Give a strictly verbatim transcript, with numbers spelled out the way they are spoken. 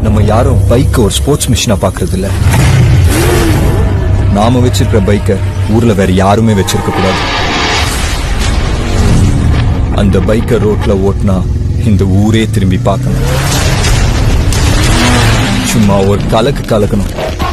நம்ம யாரும் பைக் ஒரு ஸ்போர்ட்ஸ் மிஷினா பாக்குறது இல்ல. நாம வச்சிருக்கிற பைக்கை ஊர்ல வேற யாருமே வச்சிருக்க கூடாது. அந்த பைக்கை ரோட்ல ஓட்டினா இந்த ஊரே திரும்பி பார்க்கணும். சும்மா ஒரு கலக்கு கலக்கணும்.